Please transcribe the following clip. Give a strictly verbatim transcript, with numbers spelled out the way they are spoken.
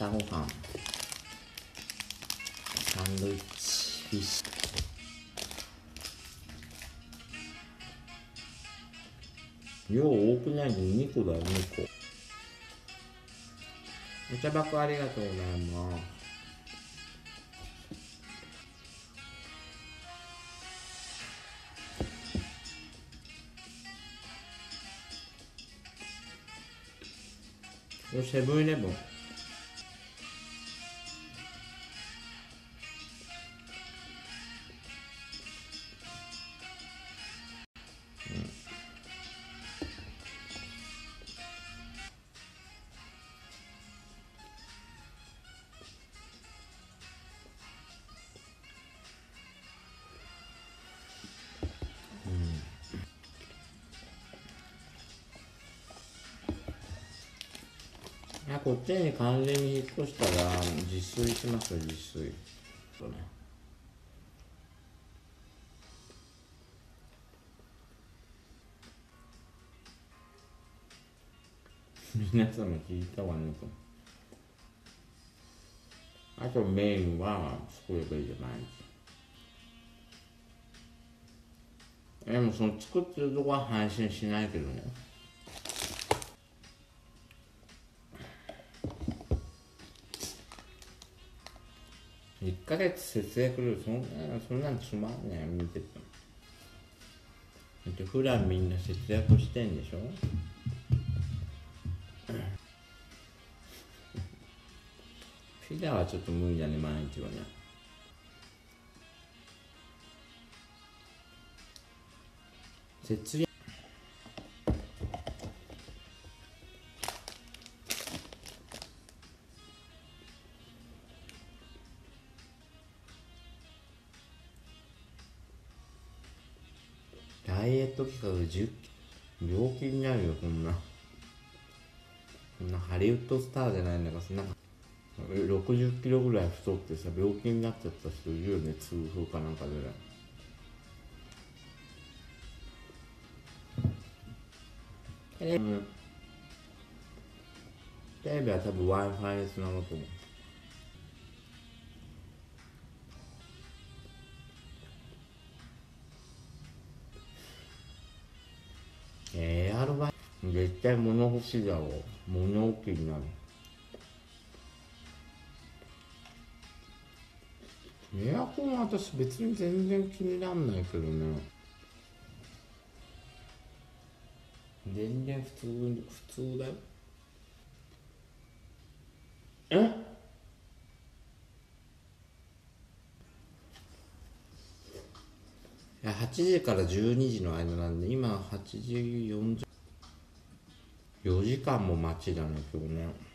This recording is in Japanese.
ごはん、サンドイッチ、フィッシュ。量多くないでにこだよ、にこ。お茶箱ありがとうございます。これセブンイレブン。いや、こっちに完全に引っ越したら自炊しますよ、自炊。そうね。皆さんも聞いたわねと。あとメインは作ればいいじゃないですか。でもその作ってるとこは配信しないけどね。いっかげつ節約料そんなそんなんつまんねえ見てて。だって普段みんな節約してんでしょ。ピザはちょっと無理だね、毎日はね。節約ダイエット企画じゅっキロ病気になるよ、こんなこんなハリウッドスターじゃないんだから、なんかろくじゅっキロぐらい太ってさ、病気になっちゃった人いるよね、痛風かなんかで。テレビ、テレビは多分 Wi-Fi でつながると思う。エアロバ絶対物欲しいだろう。物置になる。エアコンは私別に全然気になんないけどね。全然普通普通だよ。えいやはちじからじゅうにじの間なんで、今はちじよんじゅうよじかんも待ちだね今日ね。